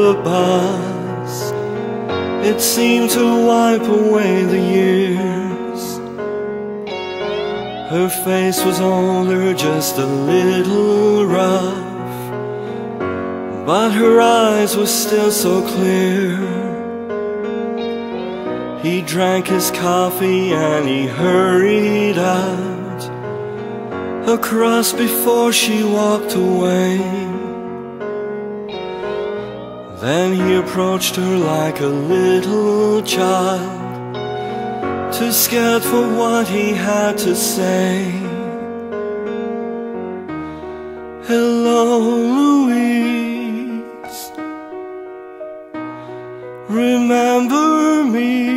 the bus. It seemed to wipe away the years. Her face was older, just a little rough, but her eyes were still so clear. He drank his coffee and he hurried out across before she walked away. Then he approached her like a little child, too scared for what he had to say. Hello, Louise, remember me?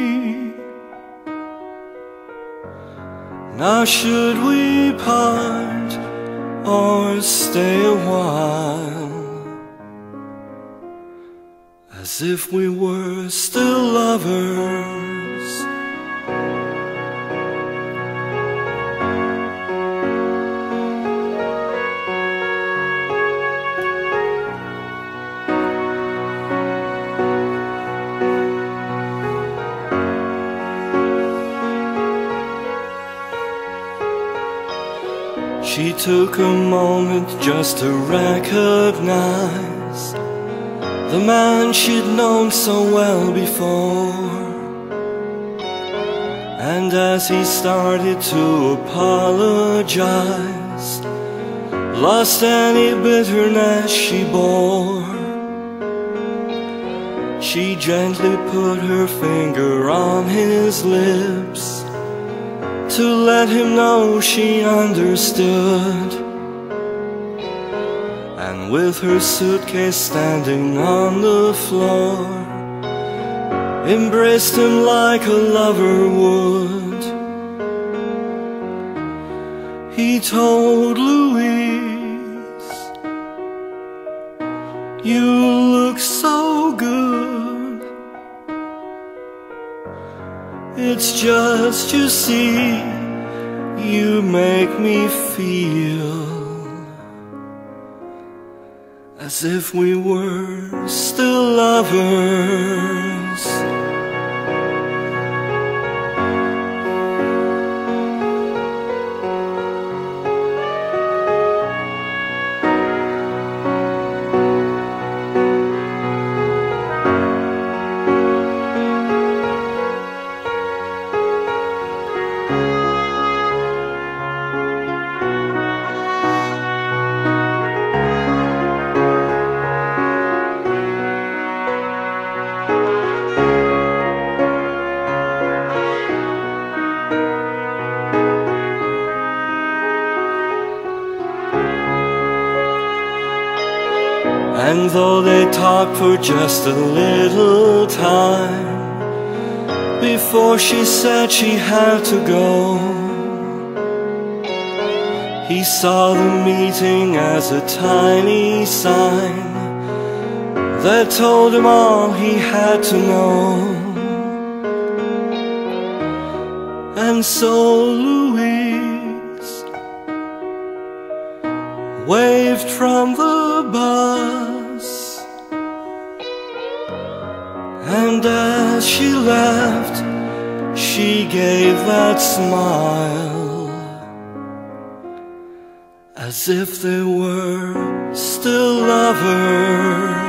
Now should we part or stay a while, as if we were still lovers? She took a moment just to recognize the man she'd known so well before. And as he started to apologize, lost any bitterness she bore, she gently put her finger on his lips to let him know she understood. And with her suitcase standing on the floor, embraced him like a lover would. He told Louise, "You look so good. It's just, you see, you make me feel as if we were still lovers." And though they talked for just a little time before she said she had to go, he saw the meeting as a tiny sign that told him all he had to know. And so Louise waved from the bus, and as she left, she gave that smile, as if they were still lovers.